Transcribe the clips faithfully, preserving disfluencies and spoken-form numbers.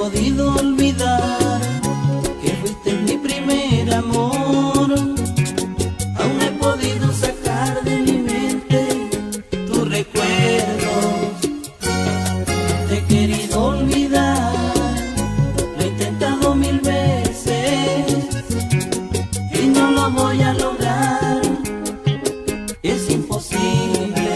podido olvidar que fuiste mi primer amor. Aún no he podido sacar de mi mente tus recuerdos. Te he querido olvidar, lo he intentado mil veces y no lo voy a lograr, es imposible.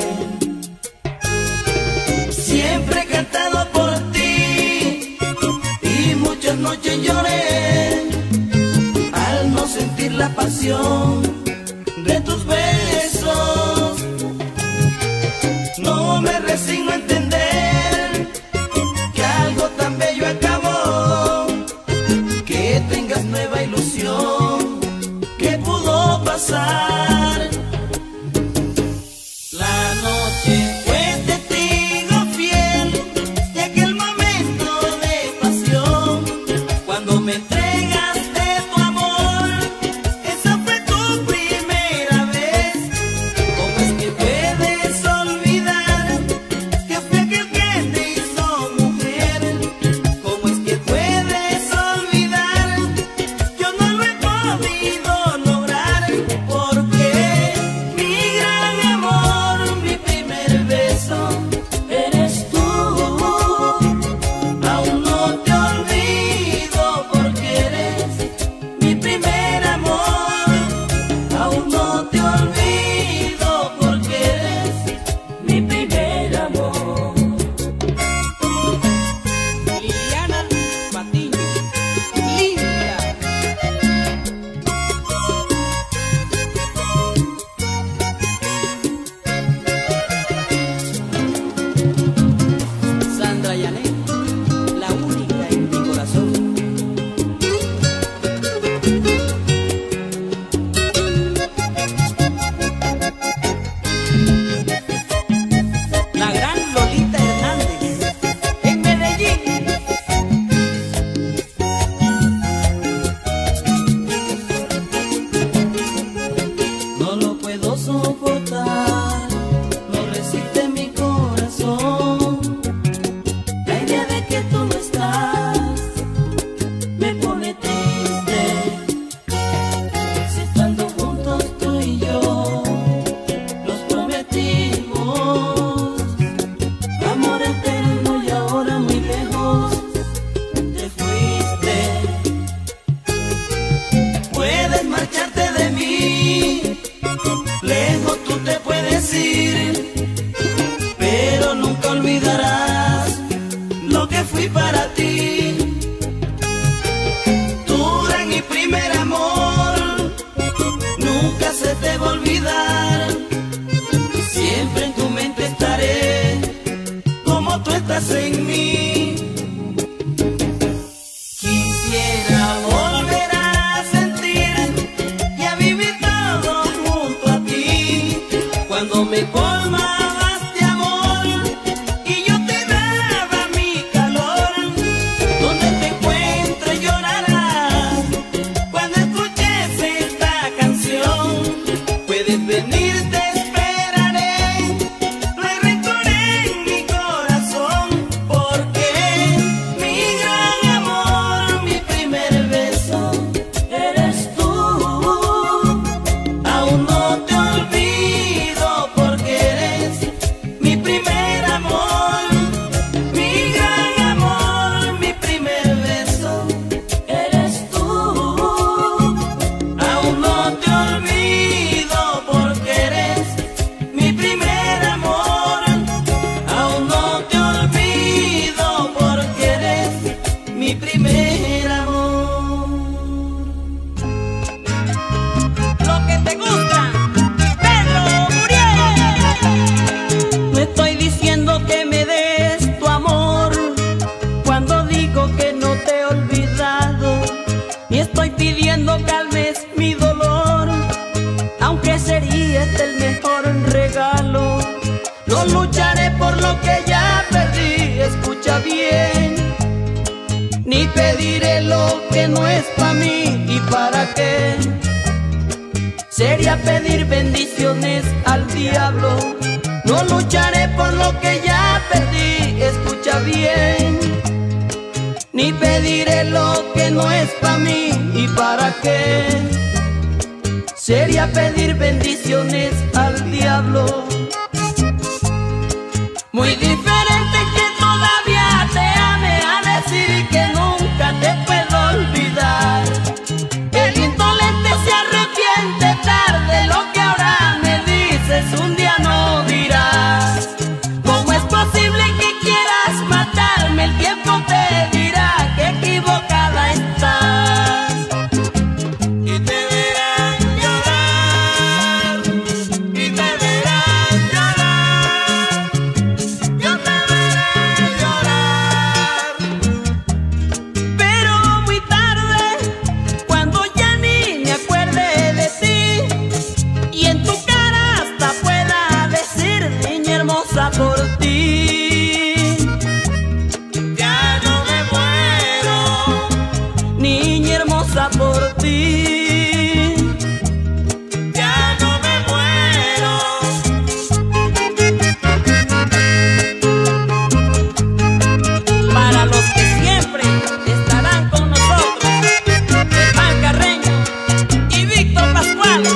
Siempre he cantado por ti y muchas noches lloré al no sentir la pasión de tus besos. No me resigno a entender que algo tan bello acabó, que tengas nueva ilusión. ¿Qué pudo pasar? La noche fue testigo fiel de aquel momento de pasión, cuando me entregaste tu amor. Esa fue tu primera vez. ¿Cómo es que puedes olvidar que fue aquel que te hizo mujer? ¿Cómo es que puedes olvidar? Yo no lo he podido lograr, porque mi gran amor, mi primer beso, eres tú. Aún no te olvido, porque eres mi primer amor. Aún no te olvido, porque eres mi primer amor. Liliana Patiño, Lilia. Sandra Yanet, la única en mi corazón. La gran Lolita Hernández, en Medellín. No lo puedo soportar, no resiste mi corazón. La idea de que tú no estás me pone triste. Si estando juntos tú y yo nos prometimos amor eterno, y ahora muy lejos te fuiste. Puedes marcharte de mí, lejos tú te puedes ir, pero nunca olvidarás lo que fui para ti. Tú eres mi primer amor, nunca se te va a olvidar. Siempre en tu mente estaré, como tú estás en mí. Quisiera volver a sentir y a vivir todo junto a ti, cuando me colmabas de amor y yo te daba mi calor. Donde te encuentres llorarás cuando escuches esta canción. Puedes venir, te esperaré, no hay rencor en mi corazón, porque mi gran amor, mi primer beso, eres tú. Aún no te olvido, porque eres mi primer amor. Mi gran amor, mi primer beso, eres tú. Aún no te olvido, porque eres mi primer amor. Aún no te olvido, porque eres mi primer amor. Lo que te gusta, Pedro Muriel. No estoy diciendo que me des tu amor cuando digo que no te he olvidado, ni estoy pidiendo calmes mi dolor, aunque sería este el mejor regalo. No lucharé por lo que ya perdí, escucha bien, ni pediré lo que no es para mí. ¿Y para qué? Sería pedir bendiciones al diablo. No lucharé por lo que ya perdí, escucha bien, ni pediré lo que no es para mí. ¿Y para qué? Sería pedir bendiciones al diablo. Muy diferente que todavía te ame a decir que nunca te puedo olvidar. El indolente se arrepiente tarde, lo que ahora me dices un día no dirás. ¿Cómo es posible que quieras matarme? El tiempo te dirá que equivocada estás. Y te verán llorar, y te verán llorar, yo te veré llorar. Pero muy tarde, cuando ya ni me acuerde de ti, y en tu cara hasta pueda decir, niña hermosa, por ti ya no me muero, niña hermosa, por ti ya no me muero. Para los que siempre estarán con nosotros, Germán Carreño y Víctor Pascuales.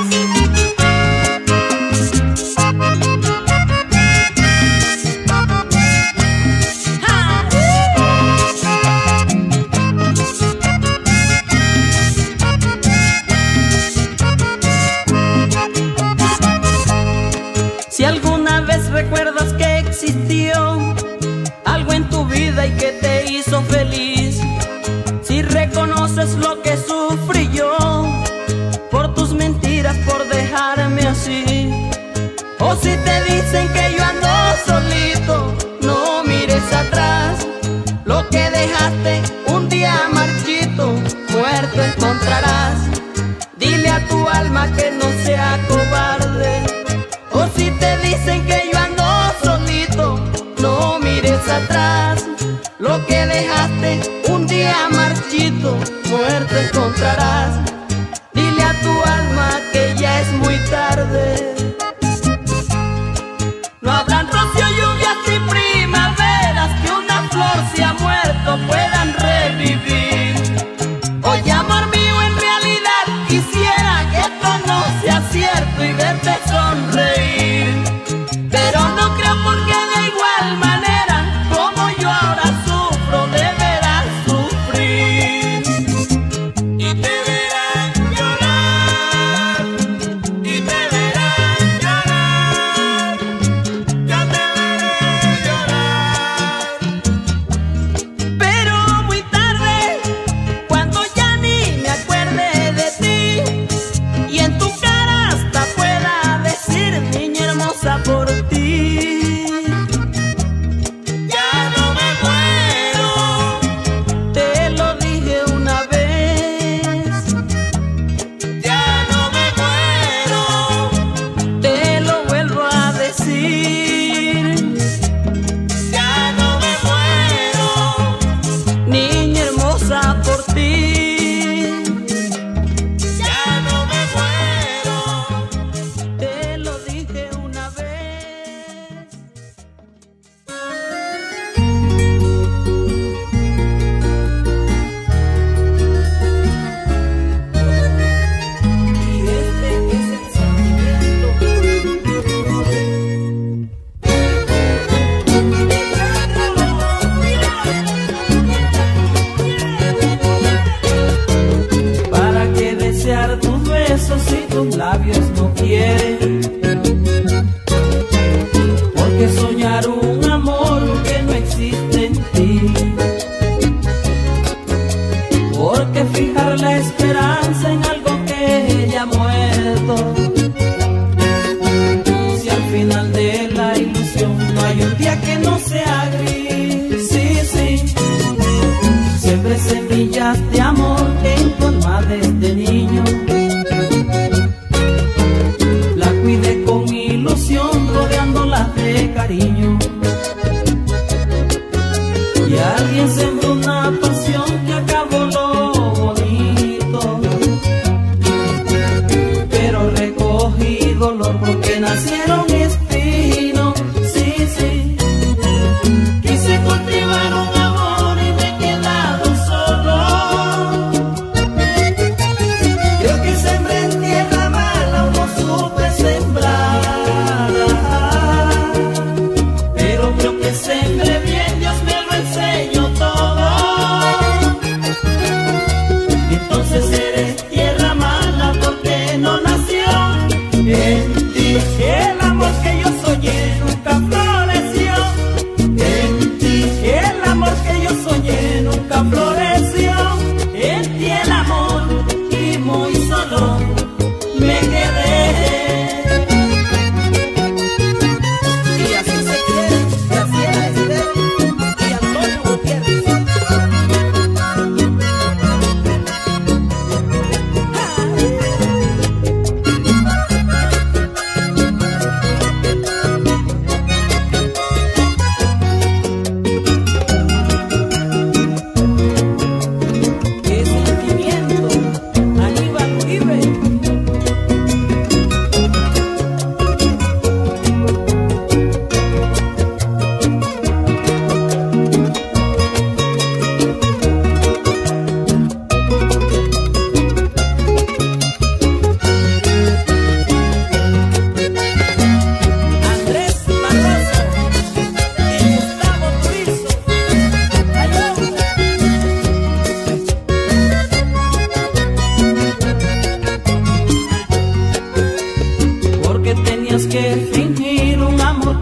Si alguna vez recuerdas que existió algo en tu vida y que te hizo feliz, si reconoces lo que sufrí yo por tus mentiras, por dejarme así, o si te dicen que yo ando solito, no mires atrás. Lo que dejaste un día marchito, muerto encontrarás. Dile a tu alma que no sea cobarde. O si te dicen que yo ando solito, no mires atrás. Lo que dejaste un día marchito, muerto encontrarás. Dile a tu alma que ya es muy tarde. No habrán rocío, lluvias ni primaveras que una flor se ha muerto puedan revivir. Oye, amor mío, en realidad quisiera que esto no sea cierto y verte sonreír, pero no creo, porque de igual manera como yo ahora sufro, deberás sufrir. Y te verán llorar, y te verán llorar, yo te veré llorar. Pero muy tarde, cuando ya ni me acuerde de ti, y en tu cara hasta pueda decir, niña hermosa, por ti ya no me muero. Te lo dije una vez, ya no me muero. Te lo vuelvo a decir, ya no me muero, niña hermosa, por ti ya no me muero. Te lo dije una vez. Y este es el sentimiento. ¿Para qué desear tus besos si tus labios no quieren? Porque soñar un amor que no existe en ti. Porque fijar la esperanza en algo que ya ha muerto. Si al final de la ilusión no hay un día que no sea gris. Sí, sí, siempre semillas de amor en tu alma desde niño. La cuidé con ilusión, rodeándola de cariño. Y alguien sembró una pasión que acabó lo bonito. Pero recogí dolor porque nacieron espinos. Sí, sí, quise cultivar un amor y me he quedado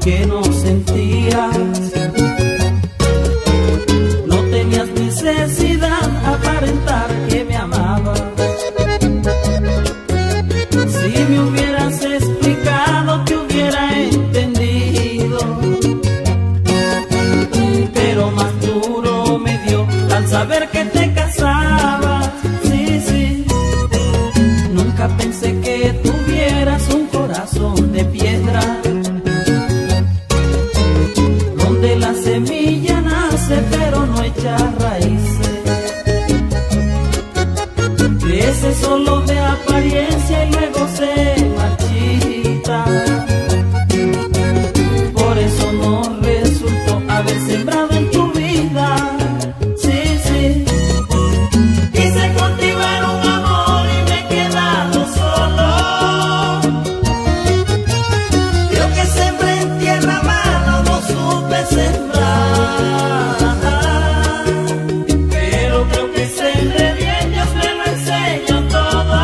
que no sentías. No tenías necesidad aparentar que me amabas. Si me hubieras explicado te hubiera entendido, pero más duro me dio al saber que te casabas. Sí, sí, nunca pensé que tuvieras un corazón de piedra, donde la semilla nace pero no echa raíces. Crece solo de apariencia y luego se marchita. Por eso no resultó haber sembrado en tu vida. Sí, sí. Quise cultivar un amor y me he quedado solo. Creo que sembré en tierra mala, no supe sembrar. Pero creo que sembré bien, Dios me lo enseñó todo.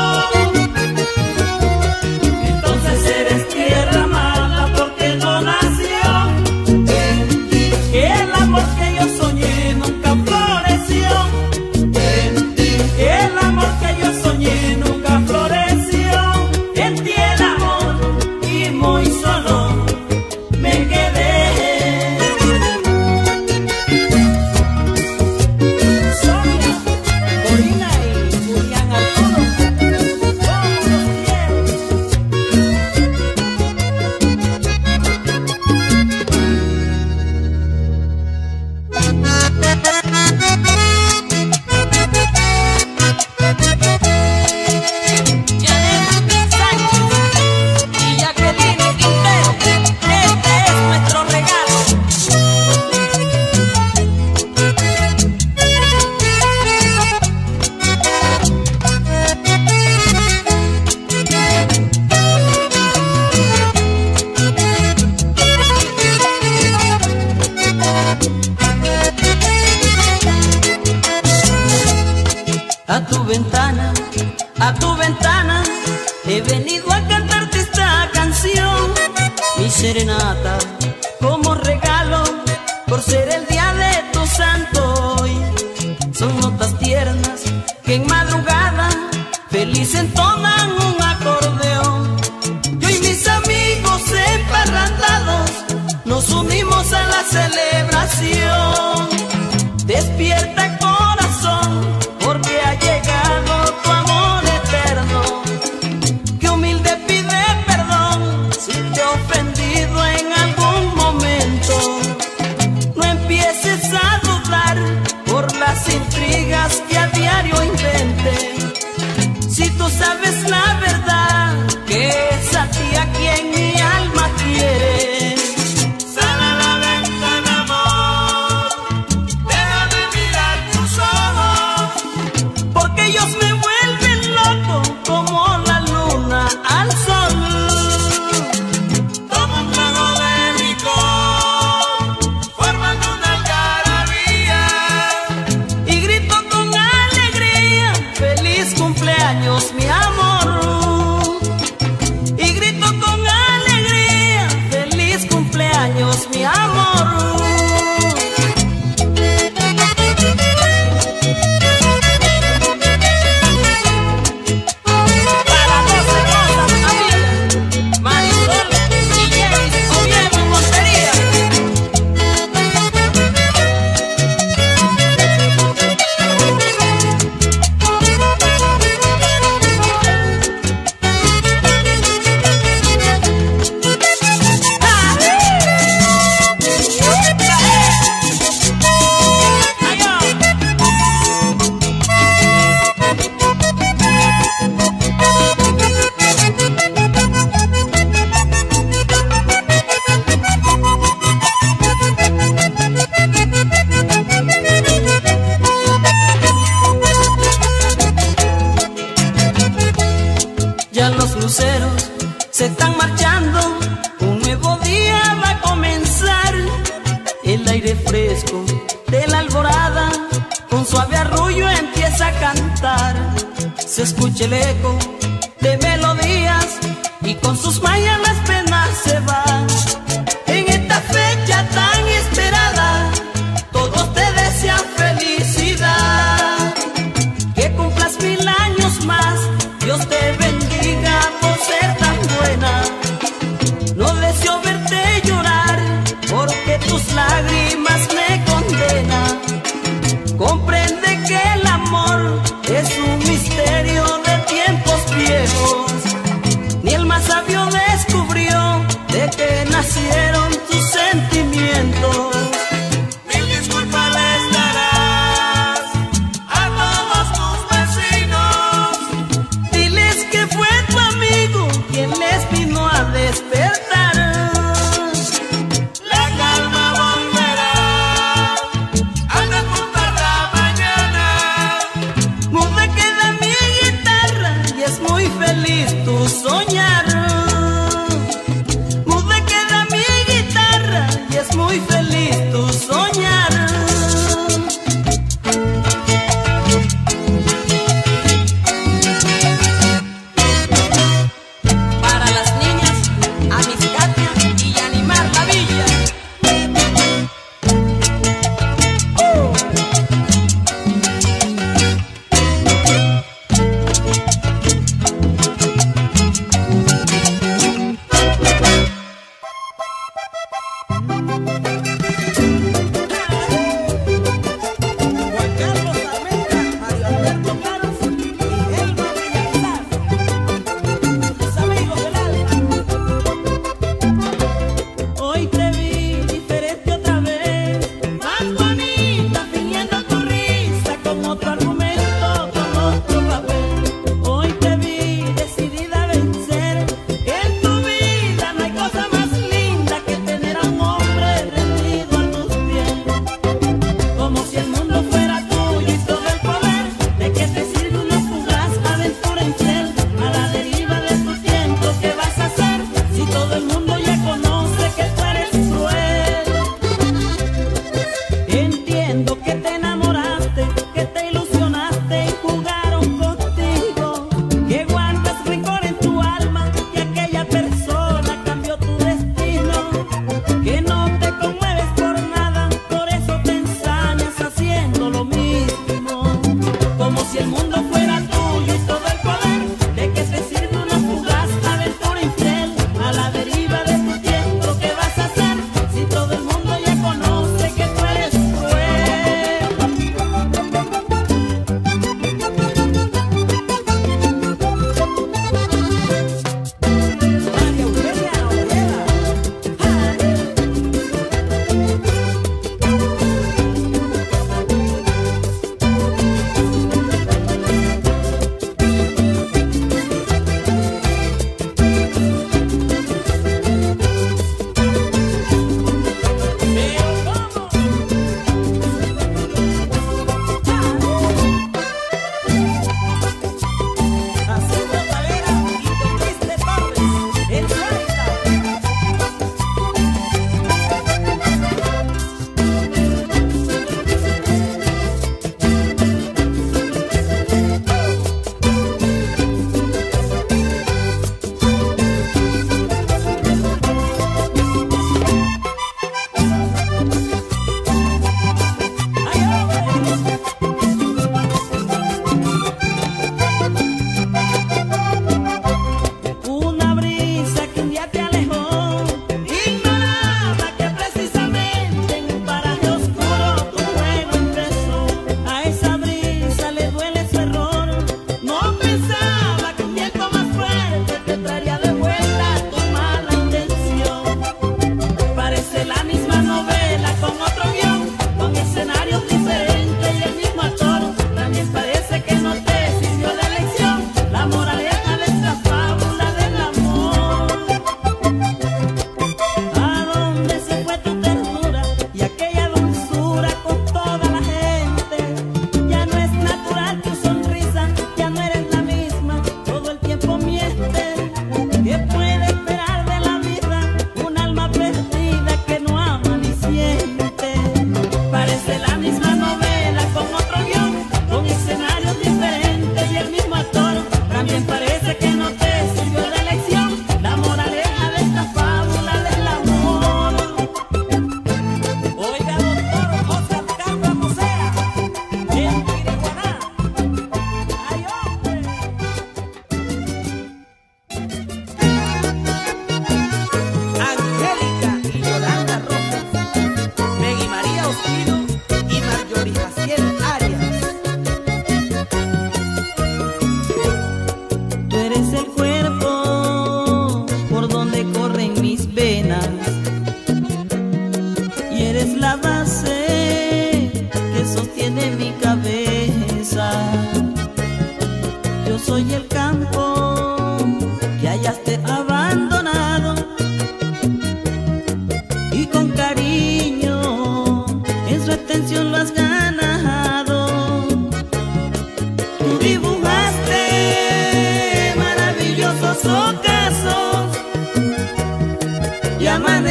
Entonces eres tierra mala porque no nació en ti. Que el amor que yo soñé nunca floreció en ti. Que el amor que yo soñé nunca floreció en ti. El amor y muy solo me quedé. Sonia, Corina y Julián Arturo, todos los quiero. Janet Sánchez y Jacqueline Quintero, este es nuestro regalo. A tu ventana, a tu ventana, he venido a cantarte esta canción, mi serenata, como regalo, por ser el día de tu santo hoy. Son notas tiernas que en madrugada feliz entonan un acordeón. Yo y mis amigos emparrandados nos unimos a la celebración. Despierta corazón, porque ha llegado tu amor eterno, que humilde pide perdón si te he ofendido en algún momento. No empieces a dudar por las intrigas que a diario inventen. Si tú sabes la verdad, que es a ti a quien mi alma quiere. Sal a la ventana, amor, déjame mirar tus ojos, porque ellos me vuelven loco como la luna al sol. Tomo un trago de licor, formando una algarabía, y grito con alegría, feliz cumpleaños mi amor. Y grito con alegría, feliz cumpleaños mi amor. Para dos hermosas amigas, Marisol y Jeris Oviedo en Montería. Ya los luceros se están marchando, un nuevo día va a comenzar. El aire fresco de la alborada con suave arrullo empieza a cantar. Se escucha el eco de melodías y con sus mallas las penas se van.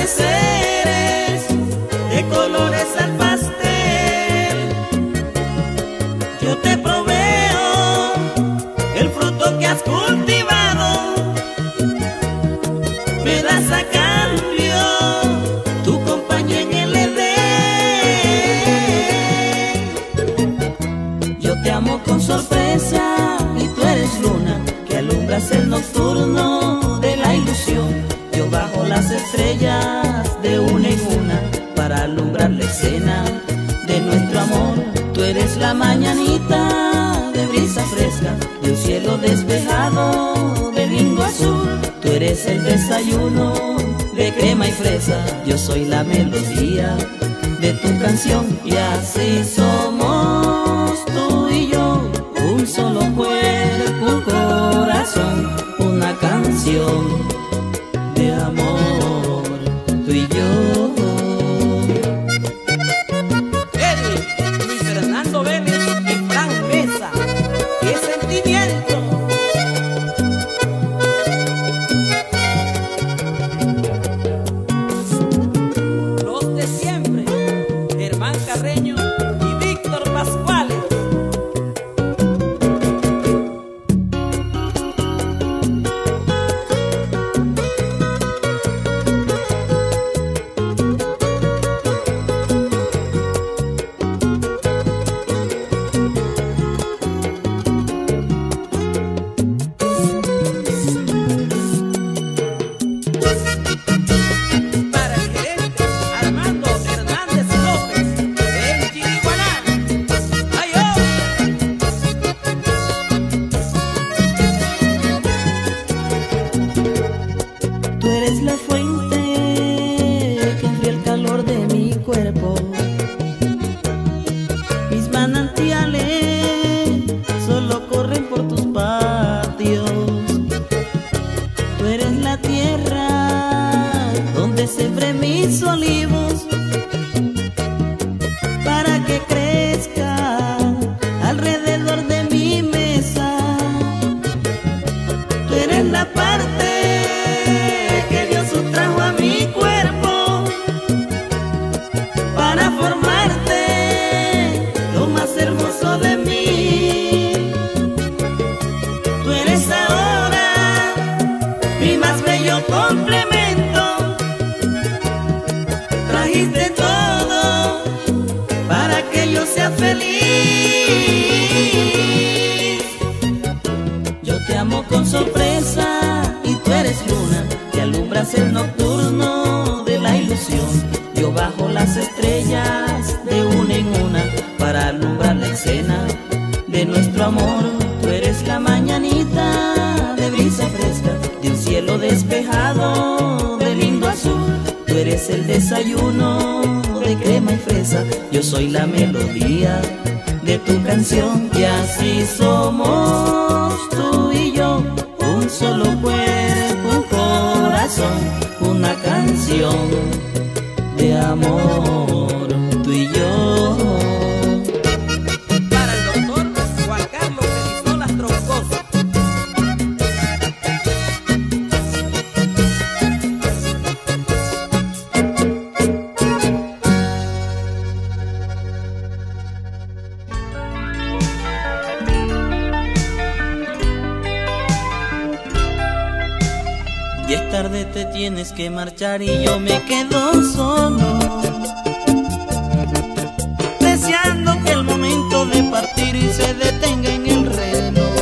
atardeceres de colores al pastel. Yo te proveo el fruto que has cultivado, me das a cambio tu compañía en el Edén. Yo te amo con sorpresa y tú eres luna que alumbras el nocturno de la ilusión. Yo bajo las estrellas de una en una para alumbrar la escena de nuestro amor. Tú eres la mañanita de brisa fresca, de un cielo despejado de lindo azul. Tú eres el desayuno de crema y fresa, yo soy la melodía de tu canción. Y así somos tú y yo, un solo cuerpo, un corazón, una canción de amor, tú y yo. Eddie, Luis Fernando Vélez y Frank Mesa. ¡Qué sentimiento! Los de siempre, Germán Carreño y Víctor Pascuales. Para el gerente Armando Hernández López, en Chiriguaná. ¡Ay, oh! Tú eres la fuente que enfría el calor de mi cuerpo. Mis manantiales solo corren por tus patios. Tú eres la tierra donde sembré mis olivos para que crezcan alrededor de mi mesa. Tú eres la parte que Dios sustrajo a mi cuerpo para formarte lo más hermoso de mí. Tú eres ahora mi más bello complemento. Trajiste todo para que yo sea feliz. Yo te amo con sorpresa y tú eres luna que alumbras el nocturno de la ilusión. Yo bajo las estrellas de una en una para alumbrar la escena de nuestro amor. Tú eres la mañanita de brisa fresca, de un cielo despejado de lindo azul. Tú eres el desayuno de crema y fresa, yo soy la melodía de tu canción. Y así somos tú y yo, un solo cuerpo, un corazón, una canción de amor, tú y yo. Para el doctor Juan Carlos Elizolas Troncoso. Y es tarde, te tienes que marchar y yo me quedo solo, deseando que el momento de partir y se detenga en el reloj.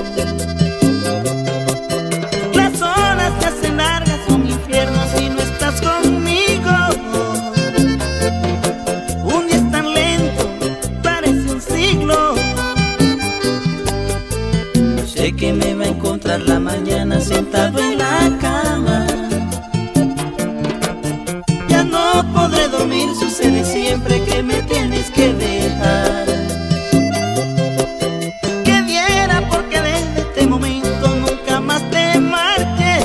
Las horas se hacen largas, son infiernos si no estás conmigo. Un día es tan lento, parece un siglo. Sé que me va a encontrar la mañana sentado en la cama. Ya no podré dormir, sucede siempre que me tienes que dejar. Que diera porque desde este momento nunca más te marches.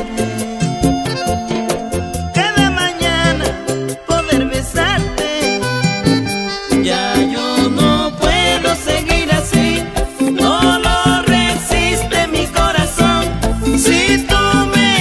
Cada mañana poder besarte. Ya yo no puedo seguir así, no lo resiste mi corazón. Si tú me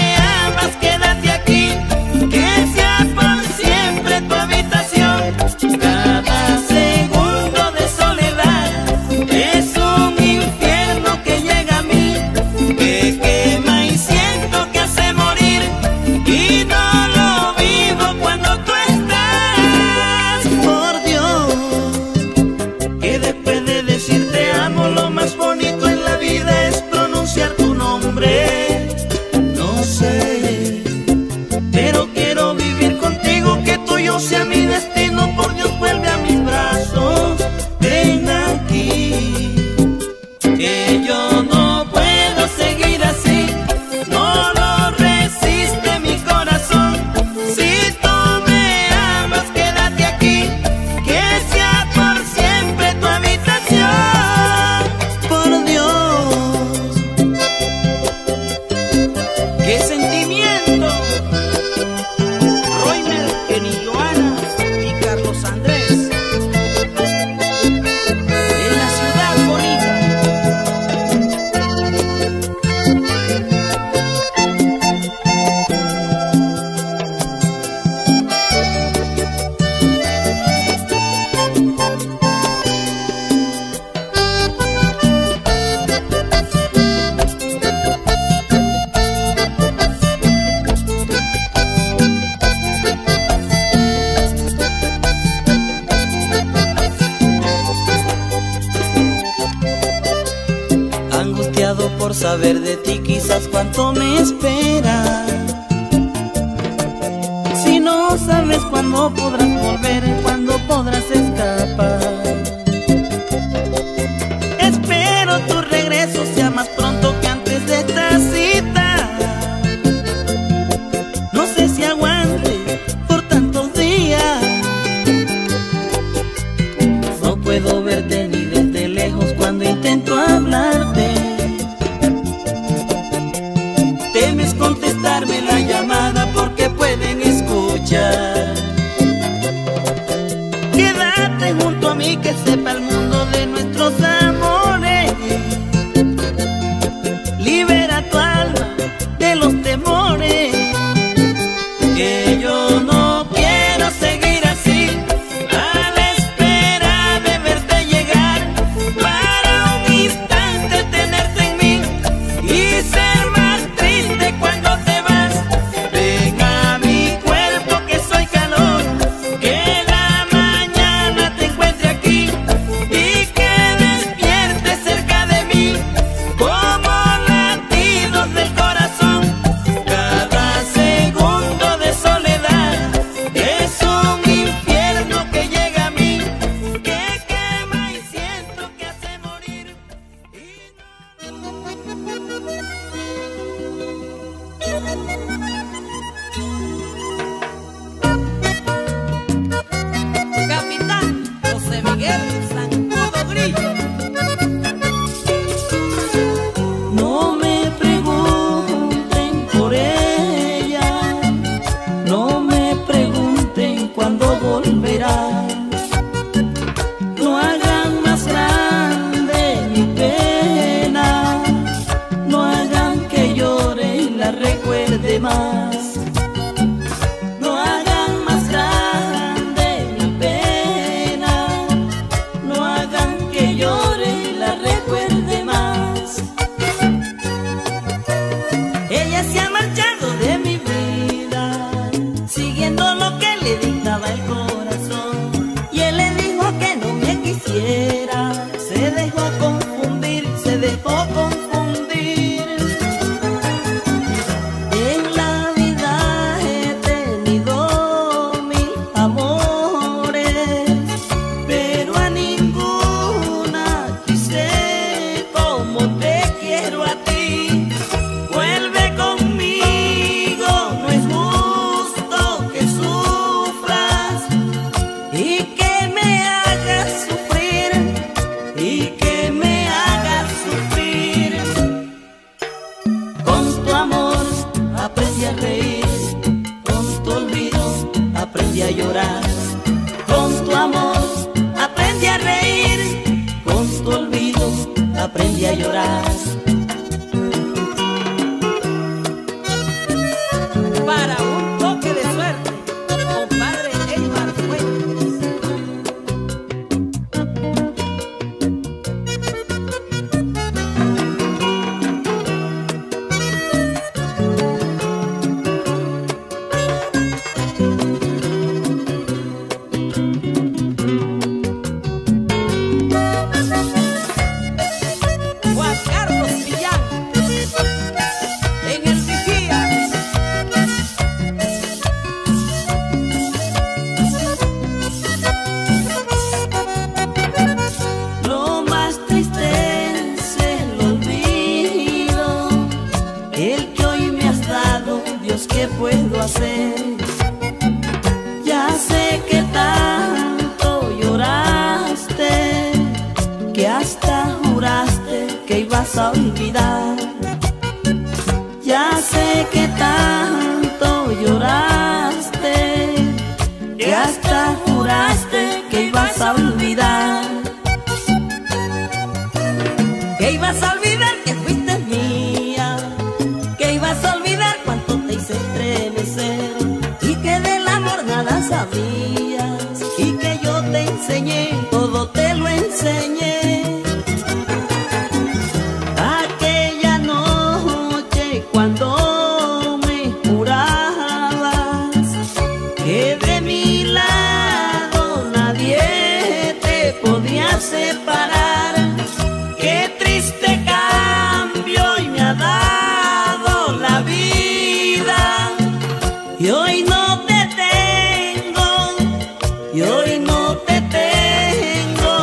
que yo no puedo seguir así, no lo resiste mi corazón. Si tú me amas, quédate aquí, que sea por siempre tu habitación. Por Dios, ¡qué sentimiento! Roymer, Kenny, Joana y Carlos Andrés, en la ciudad bonita. angustiado por saber de ti, quizás cuánto me esperas. Si no sabes cuándo podrás volver, cuándo podrás escapar. Espero tu regreso sea más pronto que antes de esta cita. No sé si aguante por tantos días. No puedo verte ni desde lejos cuando intento hablarte. Temes contestarme la llamada porque pueden escuchar. Quédate junto a mí, que sepa el mundo de nuestros amores. Libera tu alma de los temores, que yo no quiero seguir así, a la espera de verte llegar, para un instante tenerte en mí y ser más triste cuando te vas. Ven a mi cuerpo que soy calor, que la mañana te encuentre aquí y que despiertes cerca de mí como latidos del corazón. Cada segundo de soledad es un infierno que llega a mí, que quema y siento que hace morir. Capitán José Miguel Zancudo Grillo. No me pregunten por ella, no me pregunten cuándo volverá. No hagan más grande mi pena, no hagan que llore y la recuerde más. No hagan más grande mi pena, no hagan que llore y la recuerde más. Ella se ha marchado de mi vida, siguiendo lo que le dictaba el corazón. Y él le dijo que no me quisiera, se dejó confundir, se dejó confundir. En la vida he tenido mil amores, pero a ninguna quise como te quiero a ti. Vuelve conmigo, no es justo que sufras y que me hagas sufrir, y que me hagas sufrir. Con tu amor aprendí a reír, con tu olvido aprendí a llorar. Con tu amor aprendí a reír, con tu olvido aprendí a llorar. Para un toque de suerte, compadre Eymar Fuentes. Juan Carlos que ibas a olvidar. Ya sé que tanto lloraste, que hasta juraste que ibas a olvidar. Que ibas a olvidar que fuiste mía, que ibas a olvidar cuánto te hice estremecer, y que del amor nada sabías, y que yo te enseñé, todo te lo enseñé. Aquella noche cuando me jurabas que de mi lado nadie te podía separar, qué triste cambio y me ha dado la vida. Y hoy no te tengo, y hoy no te tengo.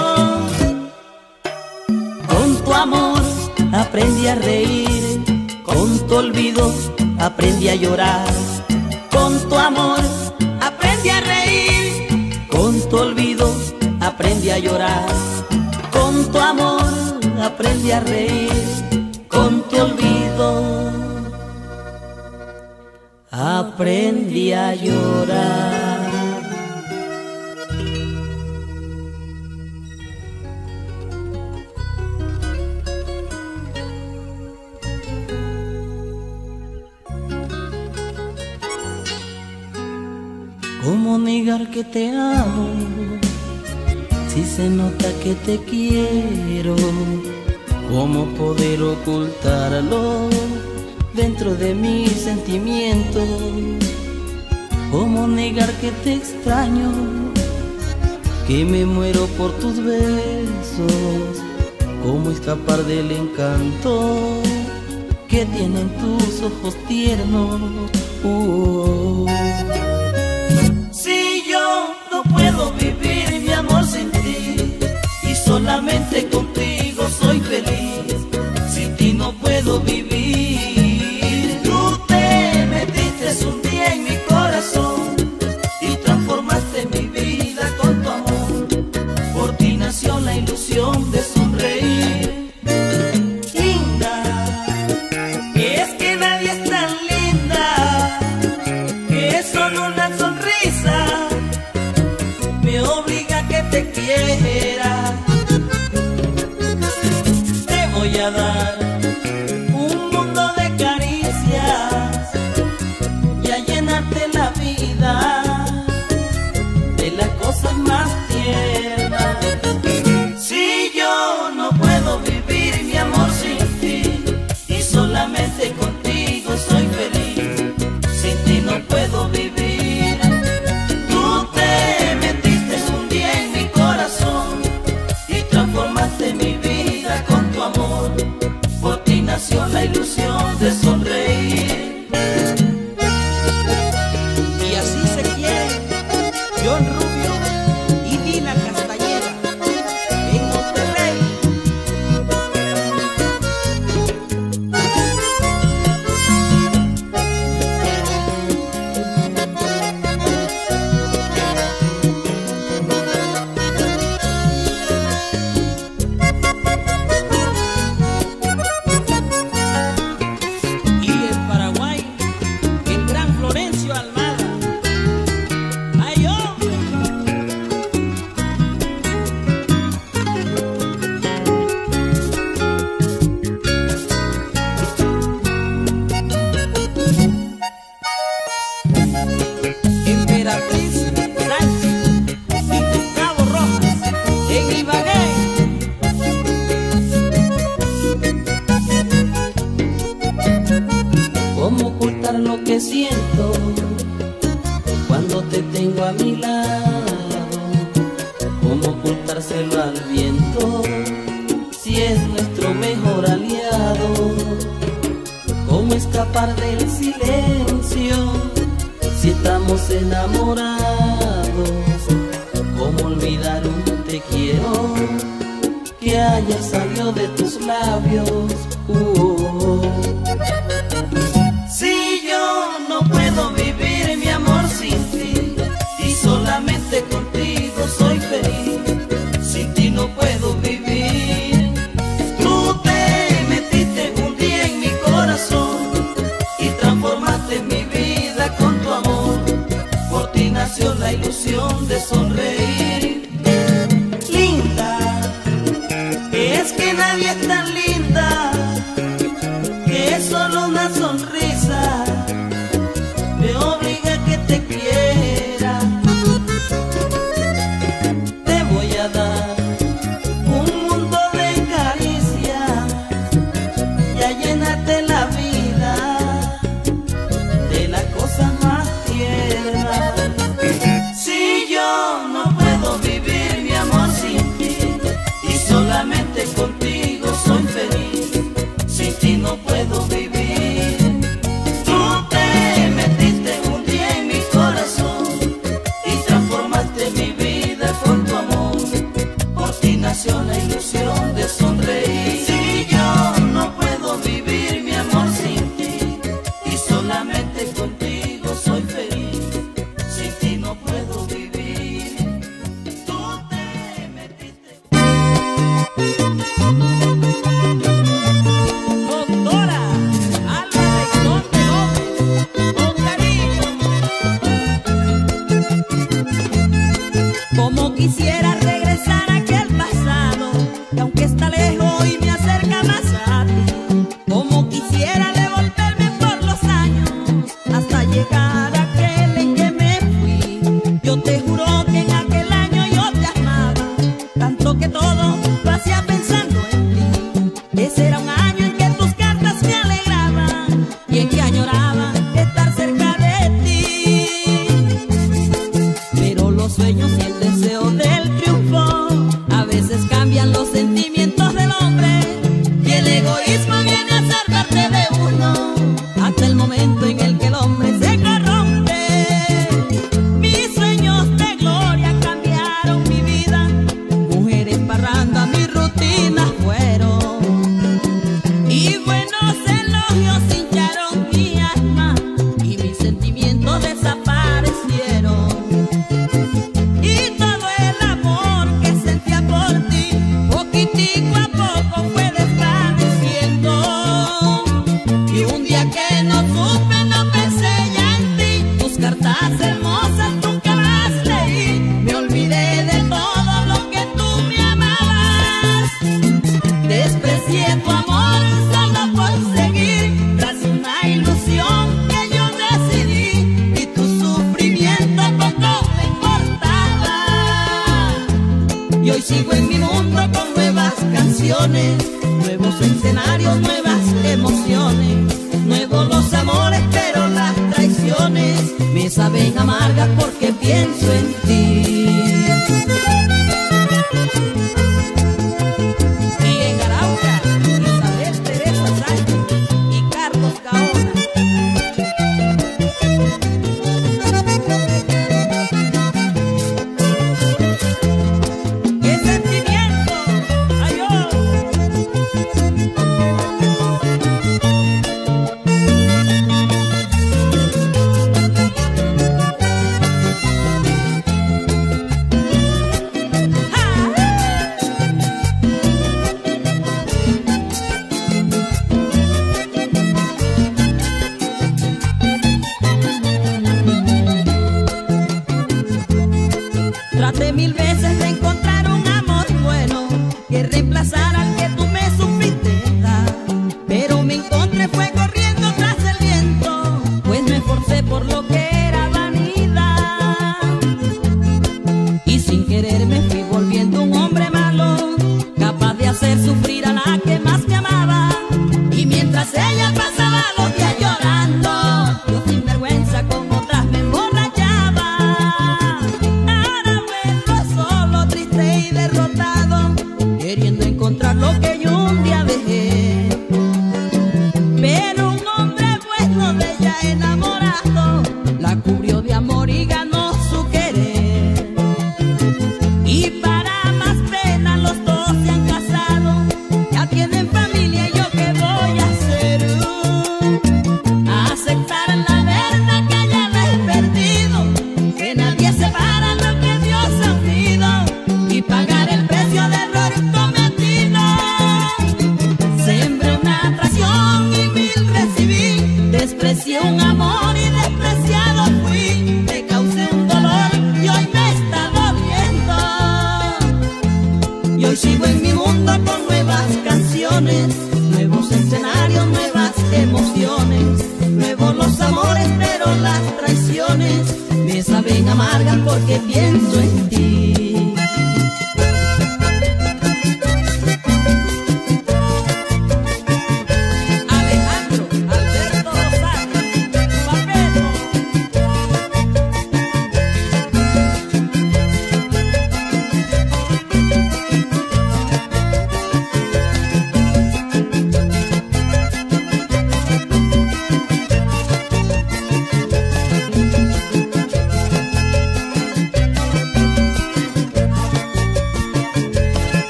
Con tu amor aprendí a reír, con tu olvido aprendí a llorar. Con tu amor aprendí a reír, con tu olvido aprendí a llorar. Con tu amor aprendí a reír, con tu olvido aprendí a llorar. ¿Cómo negar que te amo si se nota que te quiero? ¿Cómo poder ocultarlo dentro de mis sentimientos? ¿Cómo negar que te extraño, que me muero por tus besos? ¿Cómo escapar del encanto que tienen tus ojos tiernos? Uh. Si yo no puedo vivir mi amor sin ti, y solamente contigo soy feliz, sin ti no puedo vivir. Tú te metiste un día en mi corazón y transformaste mi vida con tu amor. Por ti nació la ilusión de sonreír. Linda, que es que nadie es tan linda, que es solo una sonrisa me obliga a que te quiera. Te voy a dar un mundo de caricias y a llenarte la vida de las cosas más tiernas. Si yo no puedo vivir mi amor sin ti, y solamente contigo soy feliz, sin ti no puedo vivir. Tú te metiste un día en mi corazón y transformaste mi vida con tu amor. Por ti nació la ilusión de sonreír. Y así se quiere John Rubio y Dina Castañeda en Monterrey. Y en Paraguay, el gran Florencio Almada. ¡Ay, hombre! Emperatriz Sánchez y Gustavo Rojas en Ibagué. ¿Cómo ocultar lo que siento cuando te tengo a mi lado? ¿Cómo ocultárselo al viento si es nuestro mejor aliado? ¿Cómo escapar del silencio si estamos enamorados? ¿Cómo olvidar un te quiero que haya salido de tus labios? Uh. Si yo no puedo vivir mi amor sin ti, y solamente contigo soy feliz, sin ti no puedo vivir. Tú te tan linda que solo una sonrisa me obliga a que te quiera. Te voy a dar un mundo de caricias y a llenarte la vida de las cosas más tiernas. Si yo no puedo vivir mi amor sin ti y solamente contigo soy feliz,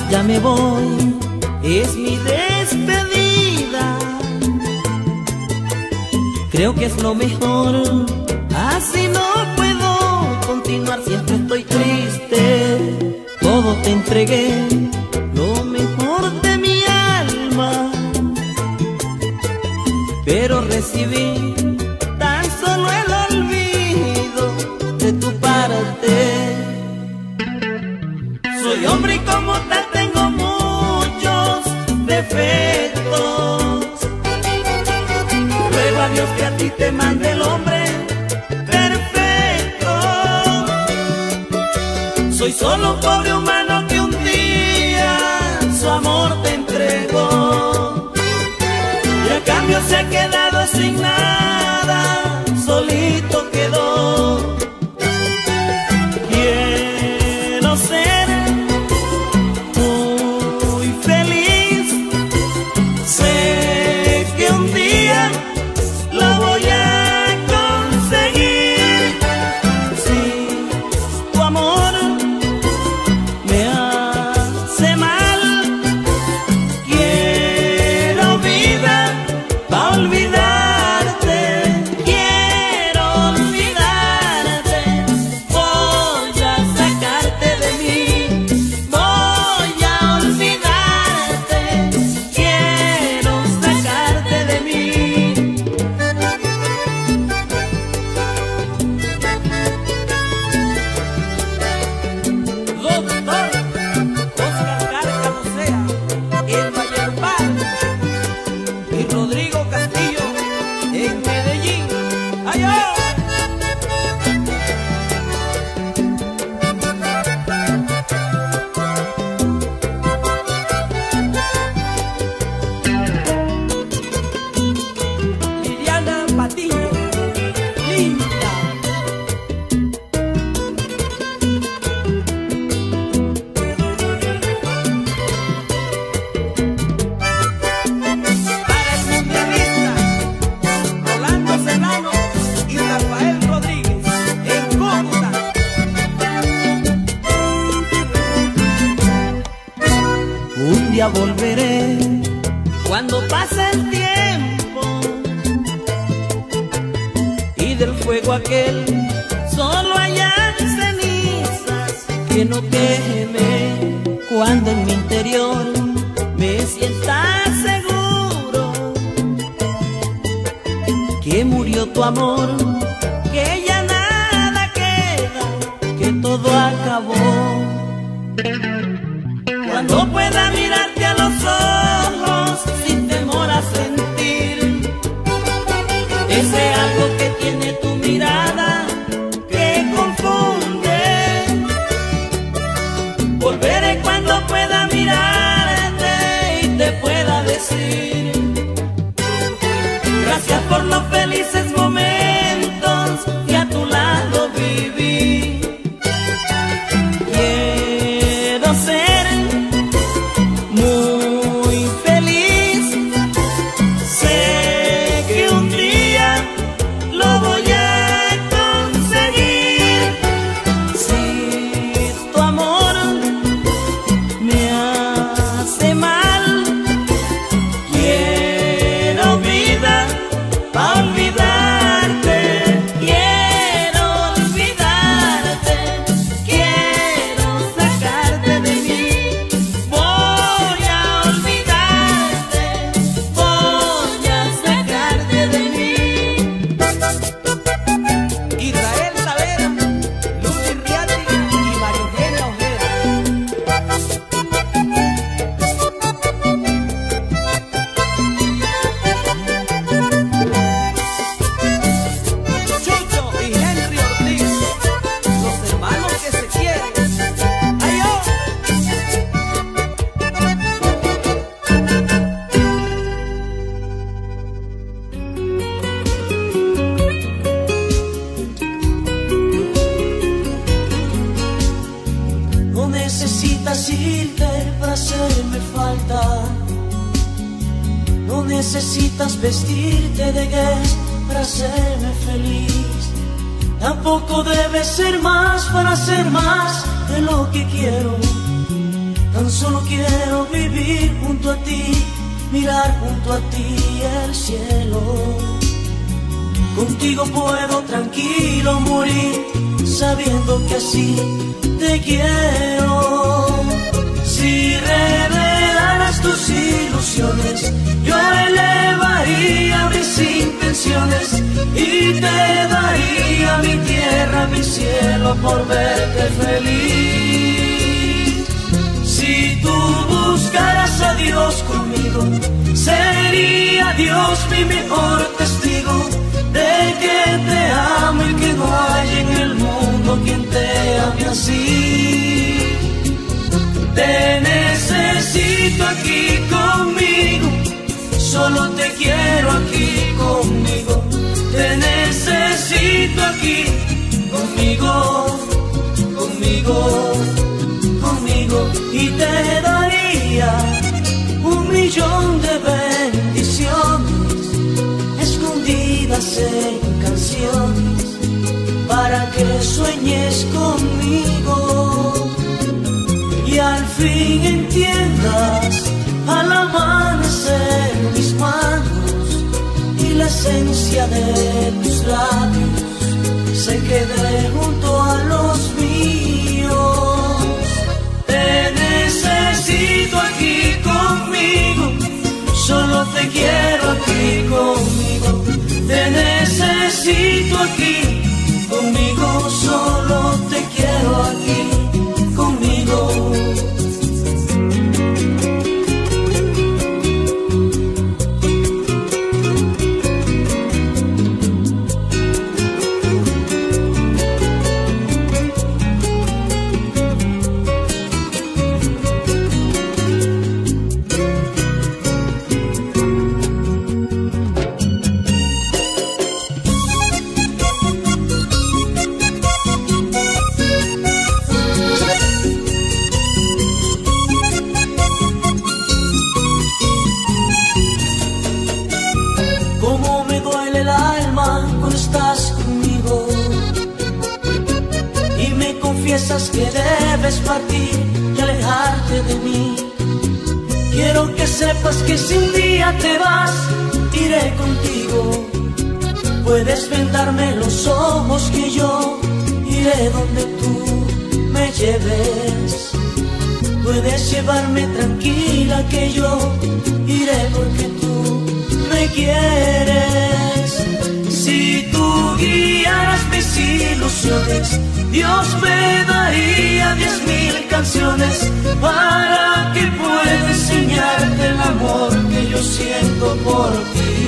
ya me voy, es mi despedida. Creo que es lo mejor, así no puedo continuar, siempre estoy triste. Todo te entregué, lo mejor de mi alma, pero recibí tan solo el olvido de tu parte. Soy hombre y como tal tengo muchos defectos. Ruego a Dios que a ti te mande el hombre perfecto. Soy solo un pobre humano que un día su amor te entregó, y a cambio se ha quedado sin nada, solito quedó. Quiero ser muy feliz, sé que un día lo voy a conseguir. Si tu amor me hace mal, quiero vida pa' olvidarte, quiero olvidarte. Voy a sacarte de mí, voy a olvidarte, quiero sacarte de mí. Doctor Oscar Cárcamo Sea, en Valledupar, y Rodrigo Castillo en Medellín. ¡Ay, oh! Liliana Patiño, linda. Para el mundialista Rolando Serrano y Rafael Rodríguez en Cúcuta. Un día volveré cuando pase el tiempo, y del fuego aquel solo hayan cenizas que no queme. Cuando en mi interior me sienta seguro que murió tu amor, que ya nada queda, que todo acabó. Cuando pueda mirarte a los ojos sin temor a sentir ese algo que tiene tu mirada que confunde, volveré cuando pueda mirarte y te pueda decir gracias por los felices momentos que a tu lado viví. Quiero ser muy feliz, sé que un día lo voy a conseguir. Si tu amor me hace mal, quiero vida pa' olvidarte, quiero olvidarte, quiero sacarte de mí. Voy a olvidarte, voy a sacarte de mí. Israel Tavera, Lucy Riati y María Eugenia Ojeda. Chucho y Henry Ortiz, los hermanos que se quieren. ¡Ay, oh! No necesitas irte para hacerme falta, no necesitas vestirte de gay para hacerme feliz. Tampoco debes ser más para ser más de lo que quiero. Tan solo quiero vivir junto a ti, mirar junto a ti el cielo. Contigo puedo tranquilo morir, sabiendo que así te quiero. Si revelaras tus ilusiones, yo elevaría mis intenciones y te daría mi tierra, mi cielo por verte feliz. Si tú buscaras a Dios conmigo, sería Dios mi mejor testigo de que te amo y que no hay en el mundo quien te ame así. Te necesito aquí conmigo, solo te quiero aquí conmigo. Te necesito aquí conmigo, conmigo, conmigo. Y te daría un millón de bendiciones escondidas en canciones para que sueñes conmigo. Y al fin entiendas al amanecer mis manos y la esencia de tus labios se quede junto a los míos. Te necesito aquí conmigo, solo te quiero aquí conmigo. Te necesito aquí conmigo, solo te quiero aquí conmigo. Que debes partir y alejarte de mí. Quiero que sepas que si un día te vas, iré contigo. Puedes vendarme los ojos que yo iré donde tú me lleves. Puedes llevarme tranquila que yo iré porque tú me quieres. Si tú guiaras mis ilusiones, Dios me daría diez mil canciones para que pueda enseñarte el amor que yo siento por ti.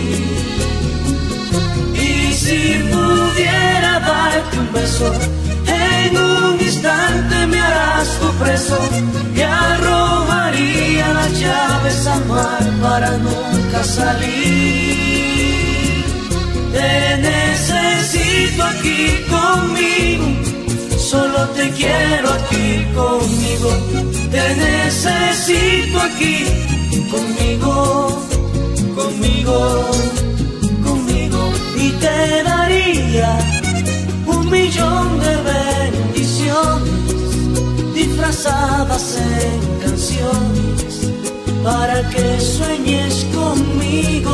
Y si pudiera darte un beso, en un instante me harás tu preso y arrojaría las llaves al mar para nunca salir. Te necesito aquí conmigo, solo te quiero aquí conmigo. Te necesito aquí conmigo, conmigo, conmigo. Y te daría un millón de bendiciones disfrazadas en canciones para que sueñes conmigo.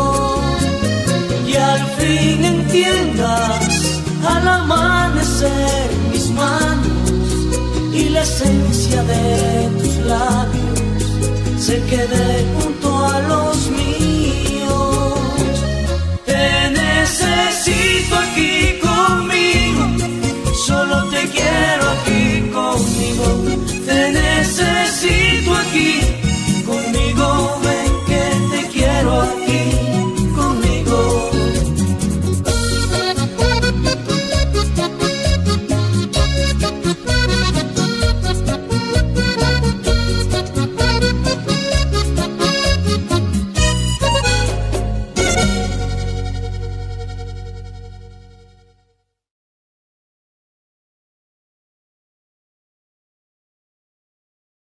Y al fin entiendas al amanecer mis manos y la esencia de tus labios se quede